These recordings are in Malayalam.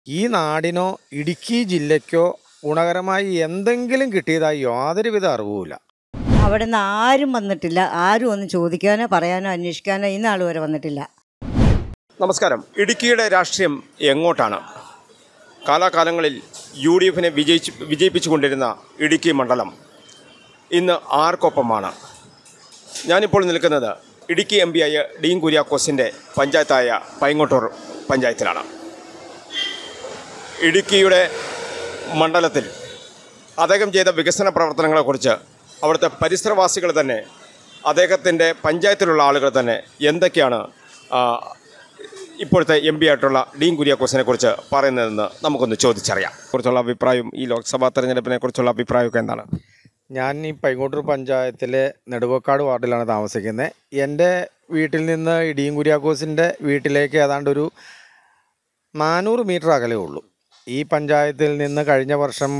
ഈ നാടിനോ ഇടുക്കി ജില്ലയ്ക്കോ ഗുണകരമായി എന്തെങ്കിലും കിട്ടിയതായി യാതൊരുവിധ അറിവുമില്ല. അവിടെ നിന്ന് ആരും വന്നിട്ടില്ല. ആരും ഒന്നും ചോദിക്കാനോ പറയാനോ അന്വേഷിക്കാനോ ഇന്നാൾ വരെ വന്നിട്ടില്ല. നമസ്കാരം. ഇടുക്കിയുടെ രാഷ്ട്രീയം എങ്ങോട്ടാണ്? കാലാകാലങ്ങളിൽ UDF-നെ വിജയിപ്പിച്ചുകൊണ്ടിരുന്ന ഇടുക്കി മണ്ഡലം ഇന്ന് ആർക്കൊപ്പമാണ്? ഞാനിപ്പോൾ നിൽക്കുന്നത് ഇടുക്കി MP ആയ ഡീൻ കുര്യാക്കോസിൻ്റെ പഞ്ചായത്തായ പൈങ്ങോട്ടൂർ പഞ്ചായത്തിലാണ്. ഇടുക്കിയുടെ മണ്ഡലത്തിൽ അദ്ദേഹം ചെയ്ത വികസന പ്രവർത്തനങ്ങളെക്കുറിച്ച് അവിടുത്തെ പരിസരവാസികൾ തന്നെ, അദ്ദേഹത്തിൻ്റെ പഞ്ചായത്തിലുള്ള ആളുകൾ തന്നെ എന്തൊക്കെയാണ് ഇപ്പോഴത്തെ MP ആയിട്ടുള്ള ഡീൻ കുര്യാക്കോസിനെ കുറിച്ച് പറയുന്നതെന്ന് നമുക്കൊന്ന് ചോദിച്ചറിയാം. കുറിച്ചുള്ള അഭിപ്രായം, ഈ ലോക്സഭാ തെരഞ്ഞെടുപ്പിനെ കുറിച്ചുള്ള അഭിപ്രായമൊക്കെ എന്താണ്? ഞാൻ ഈ പൈങ്ങോട്ടൂർ പഞ്ചായത്തിലെ നെടുവക്കാട് വാർഡിലാണ് താമസിക്കുന്നത്. എൻ്റെ വീട്ടിൽ നിന്ന് ഈ ഡീൻ കുര്യാക്കോസിൻ്റെ വീട്ടിലേക്ക് ഏതാണ്ട് ഒരു 400 മീറ്റർ അകലേ ഉള്ളൂ. ഈ പഞ്ചായത്തിൽ നിന്ന് കഴിഞ്ഞ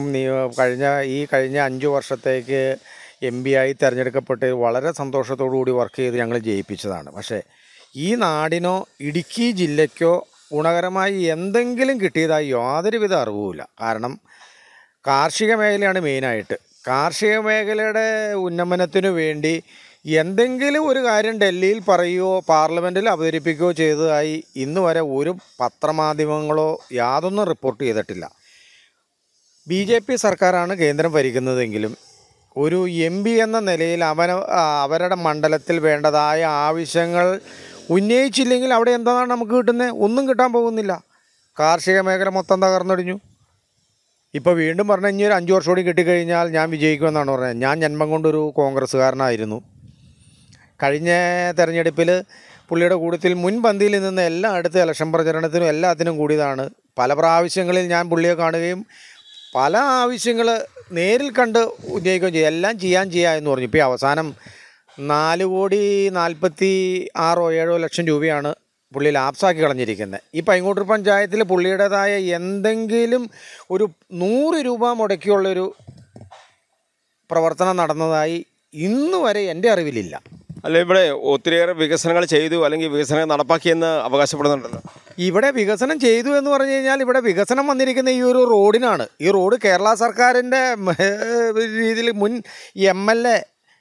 5 വർഷത്തേക്ക് MP ആയി തിരഞ്ഞെടുക്കപ്പെട്ട് വളരെ സന്തോഷത്തോടു കൂടി വർക്ക് ചെയ്ത് ഞങ്ങൾ ജയിപ്പിച്ചതാണ്. പക്ഷേ ഈ നാടിനോ ഇടുക്കി ജില്ലയ്ക്കോ ഗുണകരമായി എന്തെങ്കിലും കിട്ടിയതായി യാതൊരുവിധ അറിവുമില്ല. കാരണം കാർഷിക മേഖലയാണ് മെയിനായിട്ട്. കാർഷിക മേഖലയുടെ ഉന്നമനത്തിനു വേണ്ടി എന്തെങ്കിലും ഒരു കാര്യം ഡൽഹിയിൽ പറയുകയോ പാർലമെൻറ്റിൽ അവതരിപ്പിക്കുകയോ ചെയ്തതായി ഇന്ന് വരെ ഒരു പത്രമാധ്യമങ്ങളോ യാതൊന്നും റിപ്പോർട്ട് ചെയ്തിട്ടില്ല. BJP സർക്കാരാണ് കേന്ദ്രം ഭരിക്കുന്നതെങ്കിലും ഒരു MP എന്ന നിലയിൽ അവരുടെ മണ്ഡലത്തിൽ വേണ്ടതായ ആവശ്യങ്ങൾ ഉന്നയിച്ചില്ലെങ്കിൽ അവിടെ എന്താണ് നമുക്ക് കിട്ടുന്നത്? ഒന്നും കിട്ടാൻ പോകുന്നില്ല. കാർഷിക മേഖല മൊത്തം തകർന്നടിഞ്ഞു. ഇപ്പോൾ വീണ്ടും പറഞ്ഞാൽ ഇനി ഒരു 5 വർഷം കൂടി കിട്ടിക്കഴിഞ്ഞാൽ ഞാൻ വിജയിക്കുമെന്നാണ് പറഞ്ഞത്. ഞാൻ ജന്മം കൊണ്ടൊരു കോൺഗ്രസ്സുകാരനായിരുന്നു. കഴിഞ്ഞ തെരഞ്ഞെടുപ്പിൽ പുള്ളിയുടെ കൂട്ടത്തിൽ മുൻപന്തിയിൽ നിന്ന് എല്ലായിടത്തും ഇലക്ഷൻ പ്രചരണത്തിനും എല്ലാത്തിനും കൂടിയതാണ്. പല പ്രാവശ്യങ്ങളിൽ ഞാൻ പുള്ളിയെ കാണുകയും പല ആവശ്യങ്ങൾ നേരിൽ കണ്ട് ഉന്നയിക്കുകയും ചെയ്യും. എല്ലാം ചെയ്യാം എന്ന് പറഞ്ഞു. ഇപ്പോൾ അവസാനം 4,46,7 ലക്ഷം രൂപയാണ് പുള്ളി ലാപ്സാക്കി കളഞ്ഞിരിക്കുന്നത്. ഈ പൈങ്ങോട്ടൂർ പഞ്ചായത്തിൽ പുള്ളിയുടേതായ എന്തെങ്കിലും ഒരു 100 രൂപ മുടക്കിയുള്ളൊരു പ്രവർത്തനം നടന്നതായി ഇന്ന് വരെ എൻ്റെ അറിവിലില്ല. അല്ല, ഇവിടെ ഒത്തിരിയേറെ വികസനങ്ങൾ ചെയ്തു അല്ലെങ്കിൽ വികസനം നടപ്പാക്കിയെന്ന് അവകാശപ്പെടുന്നുണ്ടല്ലോ. ഇവിടെ വികസനം ചെയ്തു എന്ന് പറഞ്ഞു കഴിഞ്ഞാൽ ഇവിടെ വികസനം വന്നിരിക്കുന്ന ഈ ഒരു റോഡിനാണ്. ഈ റോഡ് കേരള സർക്കാരിൻ്റെ രീതിയിൽ മുൻ MLA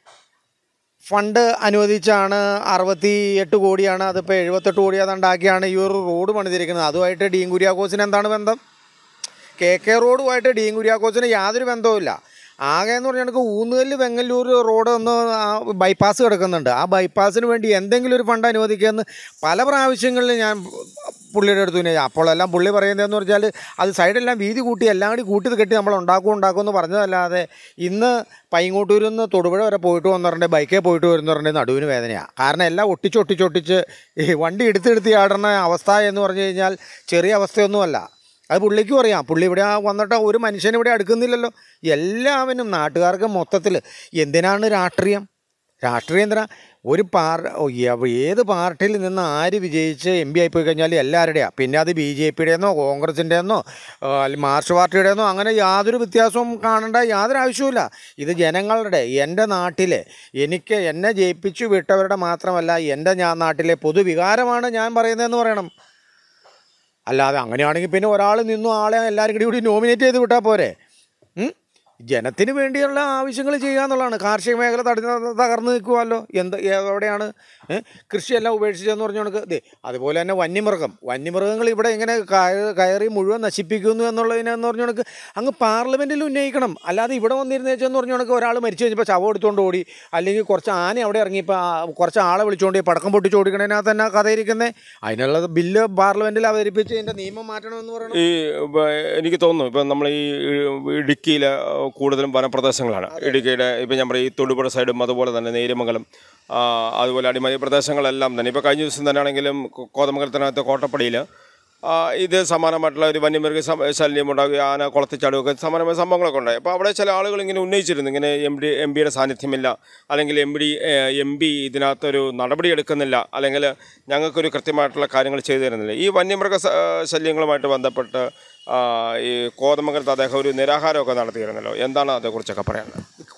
ഫണ്ട് അനുവദിച്ചാണ്. 68 കോടിയാണ്. അതിപ്പോൾ 78 കോടി അതുണ്ടാക്കിയാണ് ഈ ഒരു റോഡ് പണിതിരിക്കുന്നത്. അതുമായിട്ട് ഡീൻ കുര്യാക്കോസിന് എന്താണ് ബന്ധം? KK റോഡുമായിട്ട് ഡീൻ കുര്യാക്കോസിന് യാതൊരു ബന്ധവുമില്ല. ആകെ എന്ന് പറഞ്ഞാൽ ഊന്നുകല്ല് വെങ്ങല്ലൂർ റോഡ് ഒന്ന് ബൈപ്പാസ് കിടക്കുന്നുണ്ട്. ആ ബൈപ്പാസിന് വേണ്ടി എന്തെങ്കിലും ഒരു ഫണ്ട് അനുവദിക്കുമെന്ന് പല പ്രാവശ്യങ്ങളിൽ ഞാൻ പുള്ളിയുടെ അടുത്ത് തന്നെ. അപ്പോഴെല്ലാം പുള്ളി പറയുന്നതെന്ന് പറഞ്ഞാൽ അത് സൈഡെല്ലാം വീതി കൂട്ടി എല്ലാം കൂടി കൂട്ടി കെട്ടി നമ്മൾ ഉണ്ടാക്കുമെന്ന് പറഞ്ഞതല്ലാതെ ഇന്ന് പൈങ്ങോട്ടൂരിൽ നിന്ന് തൊടുപുഴ വരെ പോയിട്ട് വന്നിട്ടുണ്ടെങ്കിൽ ബൈക്കേ പോയിട്ട് വരുന്നുണ്ടെങ്കിൽ നടുവിന് വേദനയാണ്. കാരണം എല്ലാം ഒട്ടിച്ചൊട്ടിച്ച് ഈ വണ്ടി എടുത്ത് ആടുന്ന അവസ്ഥ എന്ന് പറഞ്ഞു കഴിഞ്ഞാൽ ചെറിയ അവസ്ഥയൊന്നുമല്ല. അത് പുള്ളിക്കും അറിയാം. പുള്ളി ഇവിടെ വന്നിട്ട് ഒരു മനുഷ്യനിവിടെ അടുക്കുന്നില്ലല്ലോ. എല്ലാവരും നാട്ടുകാർക്ക് മൊത്തത്തിൽ എന്തിനാണ് രാഷ്ട്രീയം എന്തിനാ? ഏത് പാർട്ടിയിൽ നിന്ന് ആര് വിജയിച്ച് MP ആയിപ്പോയി കഴിഞ്ഞാൽ എല്ലാവരുടെയാണ്. പിന്നെ അത് BJPയുടെയെന്നോ കോൺഗ്രസിൻ്റെയെന്നോ അല്ലെങ്കിൽ മാർക്സ് പാർട്ടിയുടെയെന്നോ അങ്ങനെ യാതൊരു വ്യത്യാസവും കാണേണ്ട യാതൊരു ആവശ്യവുമില്ല. ഇത് ജനങ്ങളുടെ, എൻ്റെ നാട്ടിലെ, എന്നെ ജയിപ്പിച്ചു വിട്ടവരുടെ മാത്രമല്ല എൻ്റെ നാട്ടിലെ പൊതുവികാരമാണ് ഞാൻ പറയുന്നതെന്ന് പറയണം. അല്ലാതെ അങ്ങനെയാണെങ്കിൽ പിന്നെ ഒരാൾ നിന്നും ആളെ എല്ലാവരും കൂടി നോമിനേറ്റ് ചെയ്ത് വിട്ടാൽ പോരെ? ജനത്തിന് വേണ്ടിയുള്ള ആവശ്യങ്ങൾ ചെയ്യുക എന്നുള്ളതാണ്. കാർഷിക മേഖല തകർന്നു നിൽക്കുമല്ലോ. എവിടെയാണ് കൃഷിയെല്ലാം ഉപേക്ഷിച്ചതെന്ന് പറഞ്ഞുകൊണ്ട് അതുപോലെ തന്നെ വന്യമൃഗങ്ങൾ ഇവിടെ ഇങ്ങനെ കയറി മുഴുവൻ നശിപ്പിക്കുന്നു എന്നുള്ളതിനെന്ന് പറഞ്ഞുകൊണ്ട് അങ്ങ് പാർലമെൻറ്റിൽ ഉന്നയിക്കണം. അല്ലാതെ ഇവിടെ വന്നിരുന്നേച്ചെന്ന് പറഞ്ഞുകൊണ്ട് ഒരാൾ മരിച്ചു കഴിഞ്ഞപ്പോൾ ശവം എടുത്തുകൊണ്ട് ഓടി, അല്ലെങ്കിൽ കുറച്ച് ആന അവിടെ ഇറങ്ങിയപ്പോൾ കുറച്ച് ആളെ വിളിച്ചുകൊണ്ട് പടക്കം പൊട്ടിച്ച് ഓടിക്കണതിനകത്ത് തന്നെ കഥയിരിക്കുന്നത്. അതിനുള്ള ബില്ല് പാർലമെൻറ്റിൽ അവതരിപ്പിച്ച് ഇതിൻ്റെ നിയമം മാറ്റണമെന്ന് പറയണം. എനിക്ക് തോന്നുന്നു ഇപ്പം നമ്മൾ ഈ ഇടുക്കിയിലെ കൂടുതലും വനപ്രദേശങ്ങളാണ്. ഇടുക്കിയുടെ ഇപ്പം ഞാൻ പറയും ഈ തൊടുപുഴ സൈഡും അതുപോലെ തന്നെ നേര്യമംഗലം, അതുപോലെ അടിമലി പ്രദേശങ്ങളെല്ലാം തന്നെ. ഇപ്പോൾ കഴിഞ്ഞ ദിവസം തന്നെ ആണെങ്കിലും കോതമംഗലത്തിനകത്ത് കോട്ടപ്പടിയിൽ ഇത് സമാനമായിട്ടുള്ള ഒരു വന്യമൃഗ ശല്യം ഉണ്ടാകുക, ആന കുളത്തിച്ചാടുകയൊക്കെ സമാനമായ സംഭവങ്ങളൊക്കെ ഉണ്ടായി. അപ്പോൾ അവിടെ ചില ആളുകൾ ഇങ്ങനെ ഉന്നയിച്ചിരുന്നു, ഇങ്ങനെ MPയുടെ സാന്നിധ്യമില്ല, അല്ലെങ്കിൽ MP ഇതിനകത്തൊരു നടപടി എടുക്കുന്നില്ല, അല്ലെങ്കിൽ ഞങ്ങൾക്കൊരു കൃത്യമായിട്ടുള്ള കാര്യങ്ങൾ ചെയ്തു തരുന്നില്ല. ഈ വന്യമൃഗ ശല്യങ്ങളുമായിട്ട് ബന്ധപ്പെട്ട് ഈ കോതമംഗലത്ത് അദ്ദേഹം ഒരു നിരാഹാരമൊക്കെ നടത്തിയിരുന്നല്ലോ. എന്താണ് അതേക്കുറിച്ചൊക്കെ പറയാനുള്ളത്?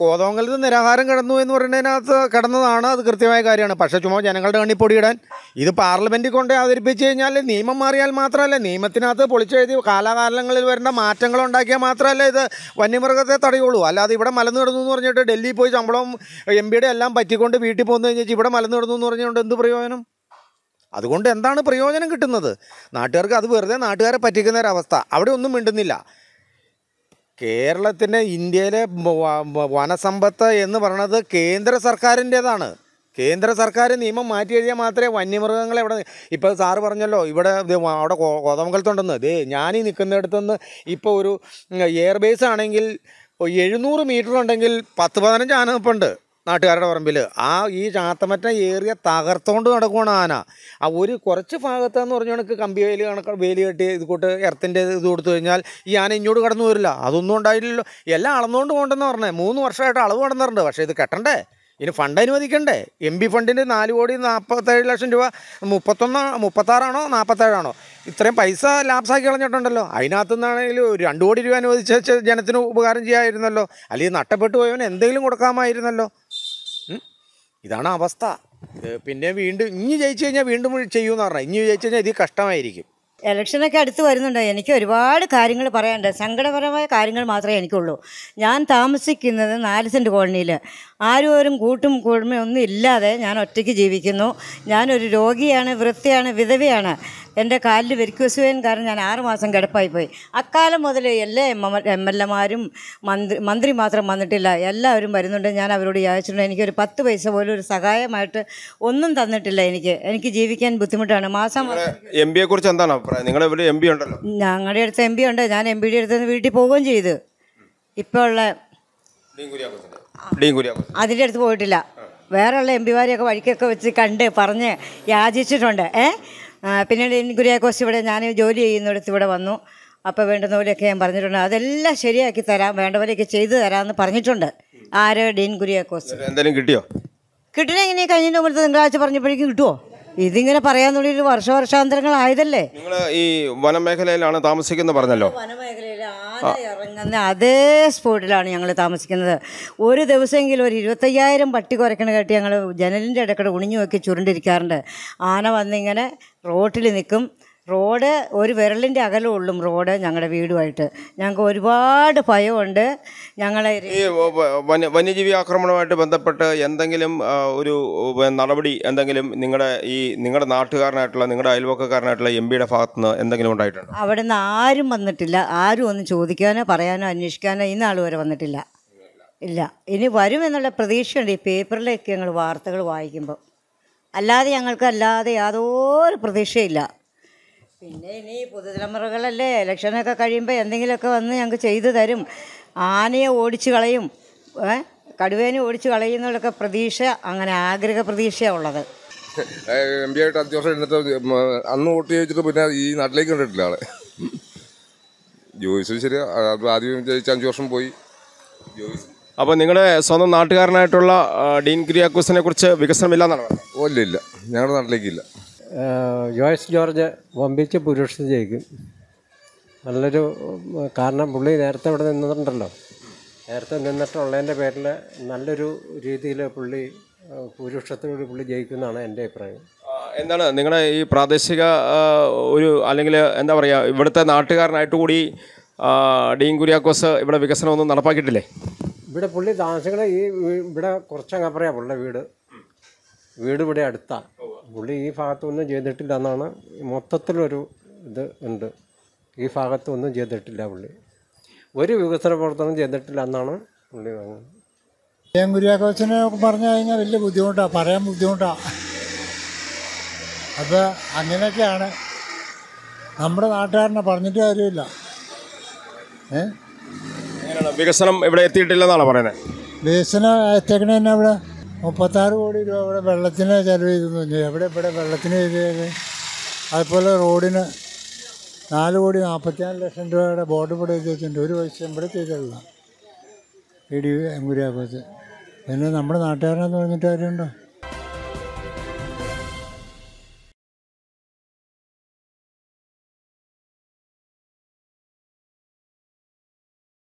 കോതമംഗലത്ത് നിരാഹാരം കിടന്നു എന്ന് പറയുന്നതിനകത്ത് കിടന്നതാണ്, അത് കൃത്യമായ കാര്യമാണ്. പക്ഷേ ചുമ്മാ ജനങ്ങളുടെ കണ്ണിപ്പൊടിയിടാൻ ഇത് പാർലമെൻറ്റിൽ കൊണ്ട് അവതരിപ്പിച്ച് കഴിഞ്ഞാൽ നിയമം മാറിയാൽ മാത്രമല്ല, നിയമത്തിനകത്ത് പൊളിച്ചെഴുതി കാലാകാലങ്ങളിൽ വരുന്ന മാറ്റങ്ങൾ ഉണ്ടാക്കിയാൽ മാത്രമല്ല ഇത് വന്യമൃഗത്തെ തടയുള്ളൂ. അല്ലാതെ ഇവിടെ മലന്ന് കിടന്നു എന്ന് പറഞ്ഞിട്ട് ഡൽഹിയിൽ പോയി ശമ്പളം MP എല്ലാം പറ്റിക്കൊണ്ട് വീട്ടിൽ പോകുന്നു കഴിഞ്ഞാൽ ഇവിടെ മലന്ന് കിടന്നു എന്ന് പറഞ്ഞുകൊണ്ട് എന്ത് പ്രയോജനം? അതുകൊണ്ട് എന്താണ് പ്രയോജനം കിട്ടുന്നത്? നാട്ടുകാർക്ക് അത് വെറുതെ നാട്ടുകാരെ പറ്റിക്കുന്ന ഒരവസ്ഥ. അവിടെ ഒന്നും മിണ്ടുന്നില്ല. കേരളത്തിൻ്റെ ഇന്ത്യയിലെ വനസമ്പത്ത് എന്ന് പറയുന്നത് കേന്ദ്ര സർക്കാരിൻ്റേതാണ്. കേന്ദ്ര സർക്കാർ നിയമം മാറ്റി എഴുതിയാൽ മാത്രമേ വന്യമൃഗങ്ങളെ ഇവിടെ, ഇപ്പോൾ സാറ് പറഞ്ഞല്ലോ ഇവിടെ അവിടെ കോതമംഗലത്തുണ്ടെന്ന്. ഞാനീ നിൽക്കുന്നിടത്തുനിന്ന് ഇപ്പോൾ ഒരു എയർബേസ് ആണെങ്കിൽ 700 മീറ്റർ ഉണ്ടെങ്കിൽ 10-15 ആന നിൽപ്പുണ്ട് നാട്ടുകാരുടെ പറമ്പിൽ. ഈ ചാത്തമറ്റ ഏറിയ തകർത്തുകൊണ്ട് നടക്കുവാണ് ആന. ഒരു കുറച്ച് ഭാഗത്തെന്ന് പറഞ്ഞ കണക്ക് കമ്പി വേലി കെട്ടി ഇത് കൂട്ട് എർത്തിൻ്റെ ഇത് കൊടുത്തു കഴിഞ്ഞാൽ ഈ ആന ഇങ്ങോട്ട് കടന്നു വരില്ല. അതൊന്നും ഉണ്ടായില്ലല്ലോ. എല്ലാം അളന്നുകൊണ്ട് പോകണ്ടെന്ന് പറഞ്ഞത് 3 വർഷമായിട്ട് അളവ് കടന്നിട്ടുണ്ട്. പക്ഷേ ഇത് കെട്ടണ്ടേ, ഇനി ഫണ്ട് അനുവദിക്കണ്ടേ? MP ഫണ്ടിന് 4,47,00,000 രൂപ, 36 47 ഇത്രയും പൈസ ലാപ്സാക്കി കളഞ്ഞിട്ടുണ്ടല്ലോ. അതിനകത്തു നിന്നാണെങ്കിലും 2 കോടി രൂപ അനുവദിച്ച ജനത്തിന് ഉപകാരം ചെയ്യാമായിരുന്നല്ലോ. അല്ലെങ്കിൽ നഷ്ടപ്പെട്ടു പോയവന് എന്തെങ്കിലും കൊടുക്കാമായിരുന്നല്ലോ. ഇതാണ് അവസ്ഥ. പിന്നെ വീണ്ടും ഇനി ജയിച്ചു കഴിഞ്ഞാൽ വീണ്ടും ചെയ്യുമെന്ന് പറഞ്ഞാൽ ഇനി ജയിച്ചു കഴിഞ്ഞാൽ ഇത് കഷ്ടമായിരിക്കും. ഇലക്ഷനൊക്കെ അടുത്ത് വരുന്നുണ്ട്. എനിക്ക് ഒരുപാട് കാര്യങ്ങൾ പറയാനുണ്ട്. സങ്കടപരമായ കാര്യങ്ങൾ മാത്രമേ എനിക്കുള്ളൂ. ഞാൻ താമസിക്കുന്നത് 4 സെൻറ്റ് കോളനിയിൽ. ആരും കൂട്ടും കുടുംബം ഒന്നും ഇല്ലാതെ ഞാൻ ഒറ്റയ്ക്ക് ജീവിക്കുന്നു. ഞാനൊരു രോഗിയാണ്, വൃത്തിയാണ്, വിധവയാണ്. എൻ്റെ കാലിൽ വെരിക്കോസ് വെയിൻ കാരണം ഞാൻ 6 മാസം കിടപ്പായിപ്പോയി. അക്കാലം മുതൽ എല്ലാ MLA-മാരും മന്ത്രി മാത്രം വന്നിട്ടില്ല, എല്ലാവരും വരുന്നുണ്ട്. ഞാൻ അവരോട് യാചിച്ചിട്ടുണ്ട്. എനിക്കൊരു 10 പൈസ പോലും ഒരു സഹായമായിട്ട് ഒന്നും തന്നിട്ടില്ല. എനിക്ക് ജീവിക്കാൻ ബുദ്ധിമുട്ടാണ്. മാസം MP കുറിച്ച് എന്താണ് അഭിപ്രായം? നിങ്ങളുടെ ഇവിടെ MP ഉണ്ടല്ലോ. ഞങ്ങളുടെ അടുത്ത് MP ഉണ്ട്. ഞാൻ MPയുടെ അടുത്ത് വീട്ടിൽ പോവുകയും ചെയ്തു. ഇപ്പോൾ ഉള്ള അതിൻ്റെ അടുത്ത് പോയിട്ടില്ല. വേറെയുള്ള MP-മാരെയൊക്കെ വഴിക്കൊക്കെ വെച്ച് കണ്ട് പറഞ്ഞ് യാചിച്ചിട്ടുണ്ട്. പിന്നീട് ഡീൻ കുര്യാക്കോസ് ഇവിടെ ഞാൻ ജോലി ചെയ്യുന്നിടത്ത് ഇവിടെ വന്നു. അപ്പോൾ വേണ്ടുന്ന പോലെയൊക്കെ ഞാൻ പറഞ്ഞിട്ടുണ്ട്. അതെല്ലാം ശരിയാക്കി തരാം, വേണ്ട പോലെയൊക്കെ ചെയ്തു തരാമെന്ന് പറഞ്ഞിട്ടുണ്ട്. ഡീൻ കുര്യാക്കോസ്. എന്തെങ്കിലും കിട്ടിയോ? കിട്ടണ എങ്ങനെ കഴിഞ്ഞ മുമ്പത്തെ തിങ്കളാഴ്ച പറഞ്ഞപ്പോഴേക്കും കിട്ടുമോ? ഇതിങ്ങനെ പറയാന്നുള്ളൊരു വർഷാന്തരങ്ങളായതല്ലേ. നിങ്ങൾ ഈ വനമേഖലയിലാണ് താമസിക്കുന്നത് പറഞ്ഞല്ലോ. വനമേഖലയിൽ ആന ഇറങ്ങുന്ന അതേ സ്പോട്ടിലാണ് ഞങ്ങൾ താമസിക്കുന്നത്. ഒരു ദിവസമെങ്കിലും ഒരു 25,000 പട്ടി കുരക്കണ കേട്ട് ഞങ്ങൾ ജനലിൻ്റെ ഇടയ്ക്കൂടെ കുണിഞ്ഞു നോക്കി ചുരുണ്ടിരിക്കാറുണ്ട്. ആന വന്നിങ്ങനെ റോട്ടിൽ നിൽക്കും. റോഡ് ഒരു വിരലിൻ്റെ അകലമുള്ളും റോഡ് ഞങ്ങളുടെ വീടുമായിട്ട്. ഞങ്ങൾക്ക് ഒരുപാട് ഭയമുണ്ട്. ഞങ്ങളെ ഈ വന്യജീവി ആക്രമണവുമായിട്ട് ബന്ധപ്പെട്ട് എന്തെങ്കിലും ഒരു നടപടി എന്തെങ്കിലും നിങ്ങളുടെ നാട്ടുകാരനായിട്ടുള്ള നിങ്ങളുടെ അയൽവക്കക്കാരനായിട്ടുള്ള MP-യുടെ ഭാഗത്തുനിന്ന് എന്തെങ്കിലും ഉണ്ടായിട്ടുണ്ടോ? അവിടെ നിന്ന് ആരും വന്നിട്ടില്ല. ആരും ഒന്നും ചോദിക്കാനോ പറയാനോ അന്വേഷിക്കാനോ ഇന്നാൾ വരെ വന്നിട്ടില്ല. ഇല്ല, ഇനി വരുമെന്നുള്ള പ്രതീക്ഷയുണ്ട് ഈ പേപ്പറിലേക്ക് ഞങ്ങൾ വാർത്തകൾ വായിക്കുമ്പോൾ. അല്ലാതെ യാതൊരു പ്രതീക്ഷയില്ല. പിന്നെ ഇനി പുതുതലമുറകളല്ലേ ഇലക്ഷനൊക്കെ കഴിയുമ്പോൾ എന്തെങ്കിലുമൊക്കെ വന്ന് ഞങ്ങൾക്ക് ചെയ്തു തരും. ആനയെ ഓടിച്ചു കളയും, കടുവേനെ ഓടിച്ചു കളയും എന്നുള്ളൊക്കെ പ്രതീക്ഷ, അങ്ങനെ ആഗ്രഹ പ്രതീക്ഷയാണ് ഉള്ളത്. MP-ആയിട്ട് 5 വർഷം ഇരുന്നിട്ട് അന്ന് വോട്ട് ചോദിച്ചിട്ട് പിന്നെ ഈ നാട്ടിലേക്ക് കണ്ടിട്ടില്ല ആളെ. ജോയിസ് ശരിയാ, ആദ്യം ജയിച്ച 5 വർഷം പോയി ജോയിസ്. അപ്പോൾ നിങ്ങളുടെ സ്വന്തം നാട്ടുകാരനായിട്ടുള്ള ഡീൻ കുര്യാക്കോസിനെ കുറിച്ച് വികസനമില്ലെന്നാണ് പറഞ്ഞത്? ഇല്ല, ഞങ്ങളുടെ നാട്ടിലേക്കില്ല. ജോയ്സ് ജോർജ് വമ്പിച്ച് പുരുഷൻ ജയിക്കും. നല്ലൊരു കാരണം പുള്ളി നേരത്തെ ഇവിടെ നിന്നിട്ടുണ്ടല്ലോ. നേരത്തെ നിന്നിട്ടുള്ളതിൻ്റെ പേരിൽ നല്ലൊരു രീതിയിൽ പുള്ളി ഭൂരിപക്ഷത്തോട് പുള്ളി ജയിക്കുമെന്നാണ് എൻ്റെ അഭിപ്രായം. എന്താണ് നിങ്ങളുടെ ഈ പ്രാദേശിക അല്ലെങ്കിൽ എന്താ പറയുക ഇവിടുത്തെ നാട്ടുകാരനായിട്ട് കൂടി ഡീൻ കുര്യാക്കോസ് ഇവിടെ വികസനമൊന്നും നടപ്പാക്കിയിട്ടില്ലേ? ഇവിടെ പുള്ളി താമസിക്കണ ഇവിടെ കുറച്ചങ്ങപ്പറയാണ് പുള്ളിയുടെ വീട് ഇവിടെ അടുത്താണ്. പുള്ളി ഈ ഭാഗത്തൊന്നും ചെയ്തിട്ടില്ല എന്നാണ് മൊത്തത്തിലൊരു ഇത് ഉണ്ട്. ഈ ഭാഗത്തൊന്നും ചെയ്തിട്ടില്ല പുള്ളി. ഒരു വികസന പ്രവർത്തനം ചെയ്തിട്ടില്ല എന്നാണ് പുള്ളി പറയുന്നത്. ഡീൻ കുര്യാക്കോസിനെ പറഞ്ഞു കഴിഞ്ഞാൽ വലിയ ബുദ്ധിമുട്ടാണ്, പറയാൻ ബുദ്ധിമുട്ടാണ്. അപ്പോൾ അങ്ങനെയൊക്കെയാണ്. നമ്മുടെ നാട്ടുകാരനെ പറഞ്ഞിട്ട് കാര്യമില്ല. വികസനം ഇവിടെ എത്തിയിട്ടില്ലെന്നാണ് പറയുന്നത്. വികസനം എത്തിക്കണ തന്നെ ഇവിടെ 36 കോടി രൂപ ഇവിടെ വെള്ളത്തിന് ചെലവ് ചെയ്തെന്ന് പറഞ്ഞു. ഇവിടെ വെള്ളത്തിന് ചെയ്തത്. അതുപോലെ റോഡിന് 4,44,00,000 രൂപയുടെ ബോർഡ് ഇവിടെ എഴുതി വെച്ചിട്ടുണ്ട്. ഒരു പൈസ ഇവിടെ ചെയ്തിട്ടില്ല. ഡീൻ കുര്യാക്കോസ്. പിന്നെ നമ്മുടെ നാട്ടുകാരനെന്ന് പറഞ്ഞിട്ട് കാര്യമുണ്ടോ?